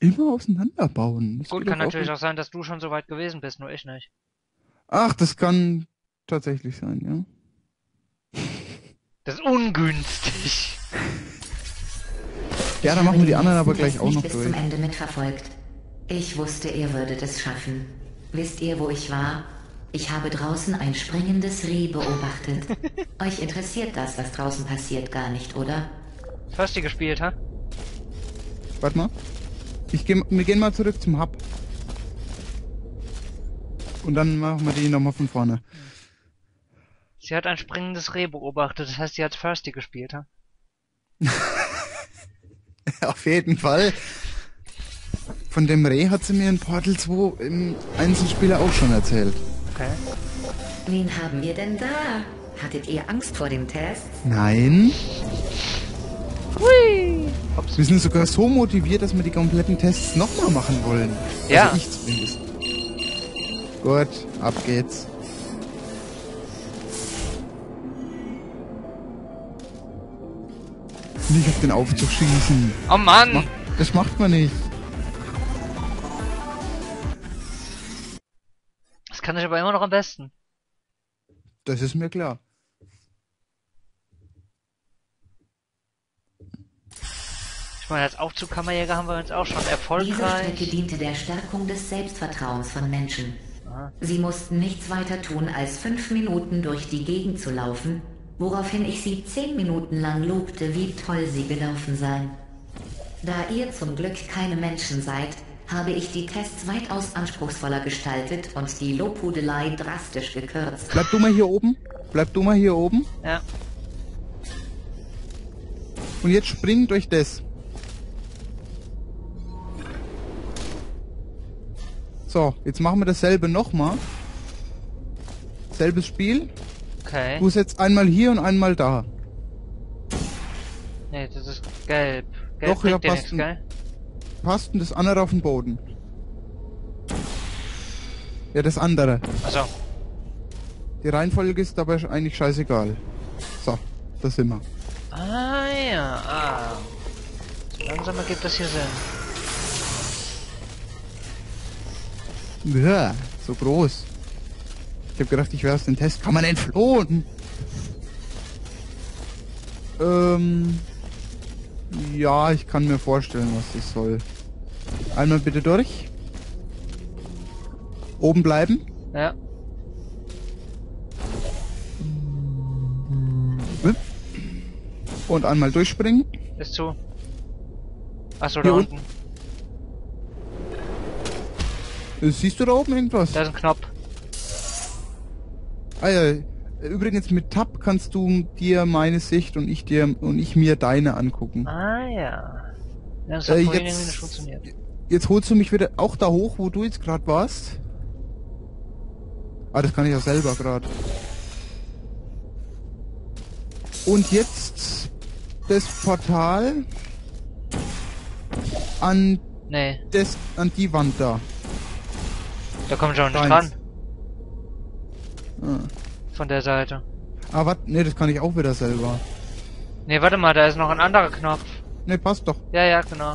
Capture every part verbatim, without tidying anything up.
immer auseinanderbauen? Das Gut, geht kann doch auch natürlich nicht. auch sein, dass du schon so weit gewesen bist, nur ich nicht. Ach, das kann tatsächlich sein, ja. Das ist ungünstig. Ja, Ich dann habe machen wir die den anderen aber letzten gleich Rest auch nicht noch bis durch. zum Ende mitverfolgt. Ich wusste, ihr würdet es schaffen. Wisst ihr, wo ich war? Ich habe draußen ein springendes Reh beobachtet. Euch interessiert das, was draußen passiert, gar nicht, oder? Hast du gespielt, ha? Warte mal. Ich geh, wir gehen mal zurück zum Hub. Und dann machen wir die nochmal von vorne. Sie hat ein springendes Reh beobachtet, das heißt, sie hat Thirsty gespielt, ha? Auf jeden Fall. Von dem Reh hat sie mir in Portal zwei im Einzelspieler auch schon erzählt. Okay. Wen haben wir denn da? Hattet ihr Angst vor dem Test? Nein. Hui! Ups. Wir sind sogar so motiviert, dass wir die kompletten Tests nochmal machen wollen. Ja. Also ich zumindest. Gut, ab geht's. Nicht auf den Aufzug schießen. Oh Mann! Mach, das macht man nicht. Das kann ich aber immer noch am besten. Das ist mir klar. Ich meine, als Aufzugkammerjäger haben wir uns auch schon Diese erfolgreich... Strecke diente der Stärkung des Selbstvertrauens von Menschen. Aha. Sie mussten nichts weiter tun, als fünf Minuten durch die Gegend zu laufen, woraufhin ich sie zehn Minuten lang lobte, wie toll sie gelaufen seien. Da ihr zum Glück keine Menschen seid, habe ich die Tests weitaus anspruchsvoller gestaltet und die Lobhudelei drastisch gekürzt. Bleib du mal hier oben. Bleib du mal hier oben. Ja. Und jetzt spring durch das. So, jetzt machen wir dasselbe nochmal. Selbes Spiel. Okay. Du setzt einmal hier und einmal da. Nee, das ist gelb. Gelb Doch, ja, bringt dir passt. nichts, gell? Passt und das andere auf den Boden. Ja, das andere. Achso. Die Reihenfolge ist dabei eigentlich scheißegal. So, da sind wir. Ah ja, ah. So langsam ergibt das hier Sinn. Ja, so groß. Ich habe gedacht, ich wäre aus dem Test. Kann man entflohen? Ähm... Ja, ich kann mir vorstellen, was das soll. Einmal bitte durch. Oben bleiben. Ja. Und einmal durchspringen. Ist zu. Achso, da Hier unten. Äh, Siehst du da oben irgendwas? Da ist ein Knopf. Ah ja, übrigens mit Tab kannst du dir meine Sicht und ich dir und ich mir deine angucken. Ah ja. Ja, das hat Äh, vorhin jetzt- irgendwie nicht funktioniert. Jetzt holst du mich wieder auch da hoch, wo du jetzt gerade warst. Ah, das kann ich ja selber gerade. Und jetzt das Portal an Nee, das an die Wand da. da kommt schon nicht Eins. dran. Ah, Von der Seite. ah warte, nee, das kann ich auch wieder selber. Nee, warte mal, da ist noch ein anderer Knopf. Nee, passt doch. Ja, ja, genau.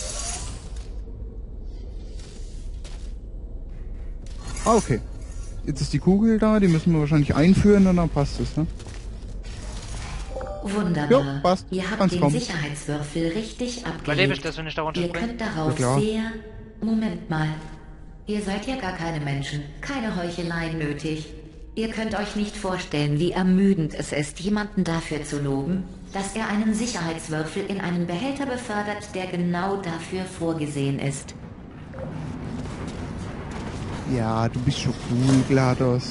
Ah, okay. Jetzt ist die Kugel da, die müssen wir wahrscheinlich einführen und dann passt es, ne? Wunderbar. Jo, passt. Ihr habt Kann's den kommen. Sicherheitswürfel richtig Überlebe ich abgelegt. das, wenn ich da Ihr runterspringe? könnt darauf Ja, klar. sehr... Moment mal. Ihr seid ja gar keine Menschen. Keine Heuchelei nötig. Ihr könnt euch nicht vorstellen, wie ermüdend es ist, jemanden dafür zu loben, dass er einen Sicherheitswürfel in einen Behälter befördert, der genau dafür vorgesehen ist. Ja, du bist schon cool, GLaDOS.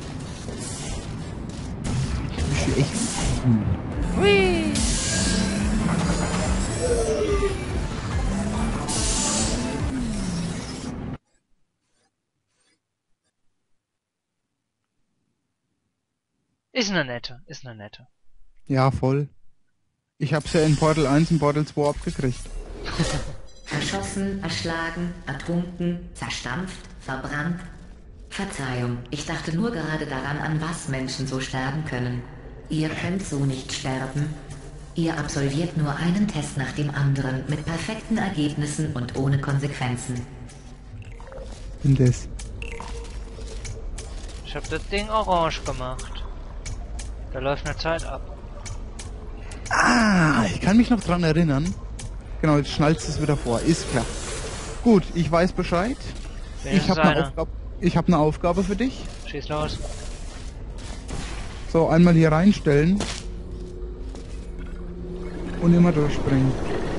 Du bist schon echt cool. Hui! Ist ne nette, ist ne nette. Ja, voll. Ich hab's ja in Portal eins und Portal zwei abgekriegt. Erschossen, erschlagen, ertrunken, zerstampft, verbrannt. Verzeihung, ich dachte nur gerade daran, an was Menschen so sterben können. Ihr könnt so nicht sterben. Ihr absolviert nur einen Test nach dem anderen mit perfekten Ergebnissen und ohne Konsequenzen. Und das. Ich hab das Ding orange gemacht. Da läuft eine Zeit ab. Ah, ich kann mich noch dran erinnern. Genau, jetzt schnallst es wieder vor. Ist klar. Gut, ich weiß Bescheid. Ich habe eine Aufgabe, ich hab eine Aufgabe für dich. Schieß los. So, einmal hier reinstellen. Und immer durchspringen.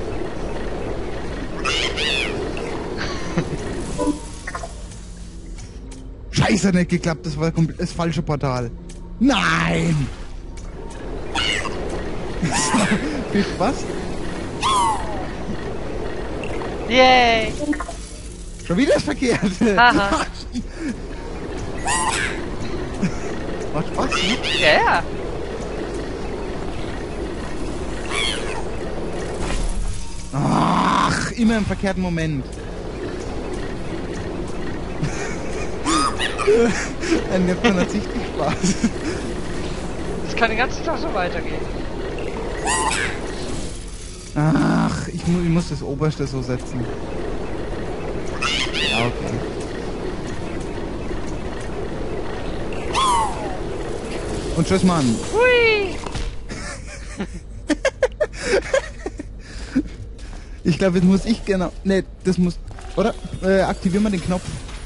Scheiße, nicht geklappt. Das war komplett das falsche Portal. Nein! Viel Spaß. Yay! Schon wieder das Verkehrte. Haha. Macht Spaß, ne? Ja, ja. Ach, immer im verkehrten Moment. Ein Neptun hat sichtlich Spaß. Das kann den ganzen Tag so weitergehen. Ach, ich, mu ich muss das Oberste so setzen. Ja, okay. Und tschüss, Mann. Hui! Ich glaube, jetzt muss ich genau... Ne, das muss... Oder? Äh, aktivieren wir den Knopf.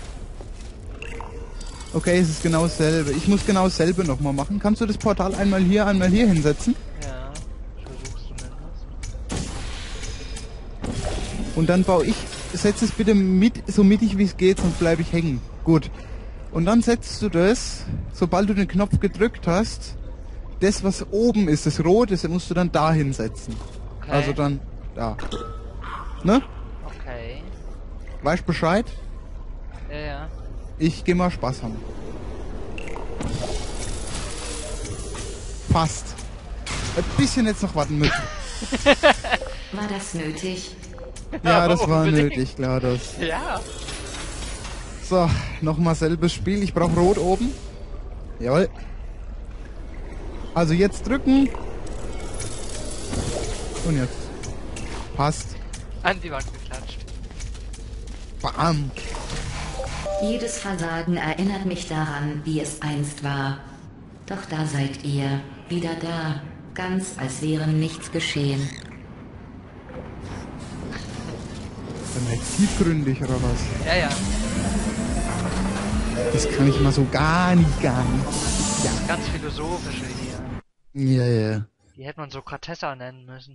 Okay, es ist genau dasselbe. Ich muss genau dasselbe nochmal machen. Kannst du das Portal einmal hier, einmal hier hinsetzen? Ja, ich versuch's zumindest. Und dann baue ich... Setz es bitte mit, so mittig wie es geht, sonst bleibe ich hängen. Gut. Und dann setzt du das, sobald du den Knopf gedrückt hast, das, was oben ist, das Rote, das musst du dann da hinsetzen. Okay. Also dann da. Ne? Okay. Weißt Bescheid? Ja, ja. Ich geh mal Spaß haben. Fast. Ein bisschen jetzt noch warten müssen. War das nötig? Ja, das war Unbedingt. nötig, klar, das. Ja. So, nochmal selbes Spiel. Ich brauche Rot oben. Jawohl. Also jetzt drücken. Und jetzt. Passt. An die Wand geklatscht. Bam. Jedes Versagen erinnert mich daran, wie es einst war. Doch da seid ihr, wieder da, ganz als wäre nichts geschehen. Dann halt tiefgründig oder was? Ja, ja. Das kann ich mal so gar nicht, gar nicht. Ja. Ganz philosophische hier. Ja, ja. Die hätte man Sokratessa nennen müssen.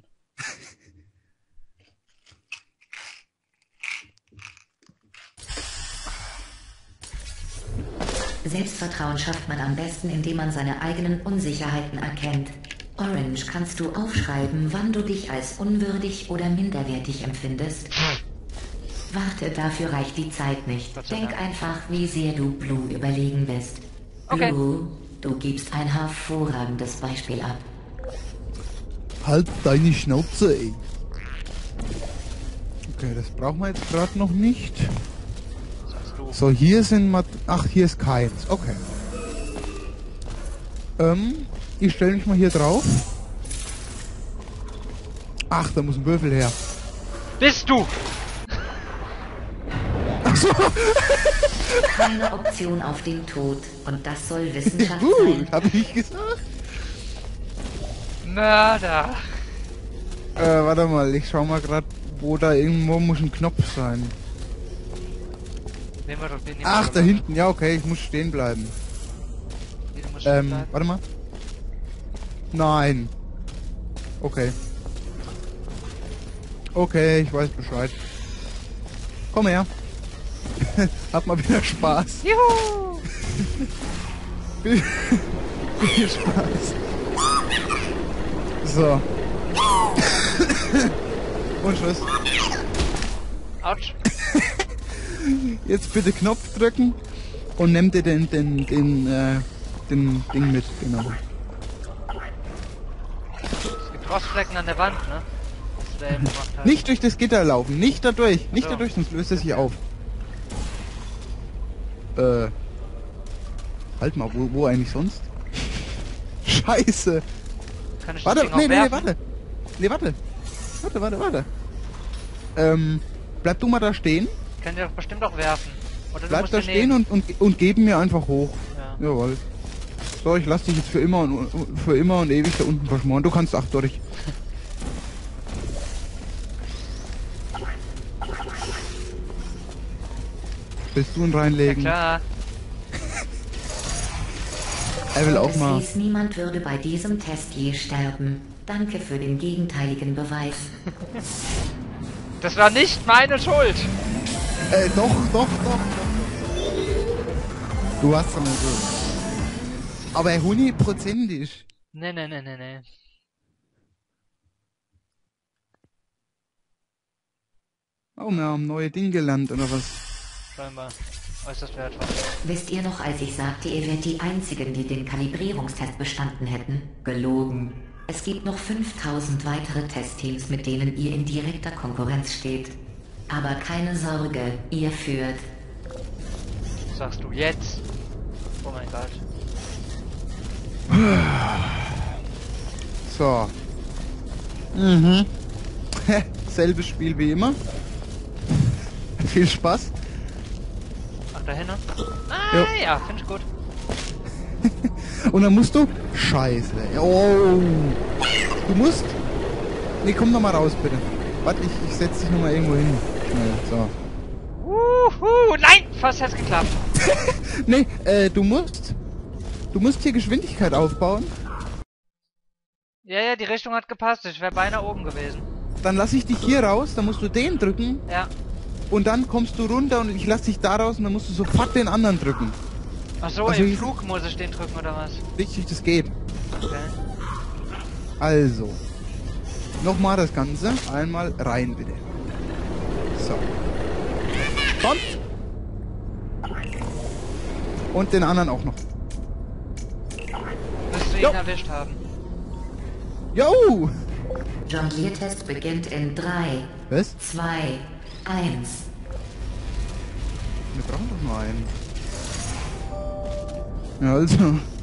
Selbstvertrauen schafft man am besten, indem man seine eigenen Unsicherheiten erkennt. Orange, kannst du aufschreiben, wann du dich als unwürdig oder minderwertig empfindest? Warte, dafür reicht die Zeit nicht. Gott sei Denk Dank. einfach, wie sehr du Blue überlegen bist. Okay. Blue, du gibst ein hervorragendes Beispiel ab. Halt deine Schnauze, ey. Okay, das brauchen wir jetzt gerade noch nicht. Das hast du. So, hier sind Mat Ach, hier ist keins. Okay. Ähm, ich stelle mich mal hier drauf. Ach, da muss ein Würfel her. Bist du! Keine Option auf den Tod. Und das soll Wissenschaft sein. Gut, habe ich gesagt. Mörder! Äh, warte mal, ich schau mal gerade, wo da irgendwo muss ein Knopf sein. Nehmen wir doch den Ach, nehmen da wir doch. hinten. Ja, okay, ich muss stehen bleiben. Nee, du musst stehen Ähm, bleiben. warte mal. Nein. Okay. Okay, ich weiß Bescheid. Komm her. Hab mal wieder Spaß. Juhu! Viel, viel Spaß. So. Und Tschüss. Autsch. Jetzt bitte Knopf drücken und nimm dir den, den, den, äh, den Ding mit, genau. Es gibt Rostflecken an der Wand, ne? Was du da eben gemacht hast. Nicht durch das Gitter laufen, nicht dadurch, nicht So. dadurch, sonst löst es sich auf. Äh. Halt mal, wo, wo eigentlich sonst? Scheiße. Kann ich das Warte, Ding auch nee, nee, nee, werfen? warte. Nee, warte. Warte, warte, warte. Ähm, bleib du mal da stehen. Können die doch bestimmt auch werfen. Oder du Bleib musst da den stehen nehmen. und, und, und geben mir einfach hoch. Ja. Jawohl. So, ich lass dich jetzt für immer und für immer und ewig da unten verschmoren. Du kannst auch durch. Willst du ihn Ja reinlegen? klar. Er will auch Es mal. hieß, niemand würde bei diesem Test je sterben. Danke für den gegenteiligen Beweis. Das war nicht meine Schuld. Äh, doch, doch, doch, doch. Du hast doch nicht so. Aber hundertprozentig. Nee, nee, nee, nee, nee. Oh, wir haben neue Dinge gelernt, oder was? Scheinbar. Äußerst wertvoll. Wisst ihr noch, als ich sagte, ihr wärt die Einzigen, die den Kalibrierungstest bestanden hätten? Gelogen. Es gibt noch fünftausend weitere Testteams, mit denen ihr in direkter Konkurrenz steht. Aber keine Sorge, ihr führt. Sagst du jetzt? Oh mein Gott. So. Mhm. Selbes Spiel wie immer. Viel Spaß. Ach, da hinten? Ah, Jo. ja, finde ich gut. Und dann musst du... Scheiße. Oh. Du musst... Nee, komm noch mal raus, bitte. Warte, ich, ich setz dich noch mal irgendwo hin. Schnell, so. Wuhu, nein! Fast hat's geklappt. Nee, äh, du musst... Du musst hier Geschwindigkeit aufbauen. Ja, ja, die Richtung hat gepasst. Ich wäre beinahe oben gewesen. Dann lass ich dich hier raus, dann musst du den drücken. Ja. Und dann kommst du runter und ich lass dich da raus und dann musst du sofort den anderen drücken. Ach so, Also im ich- Flug muss ich den drücken, oder was? Richtig, das geht. Okay. Also. Nochmal das Ganze. Einmal rein, bitte. So. Kommt. Und den anderen auch noch. Müsst du ihn Jo. erwischt haben. Jo! Jongliertest beginnt in drei, Was? zwei, eins. Wir brauchen doch nur einen. Ja, also.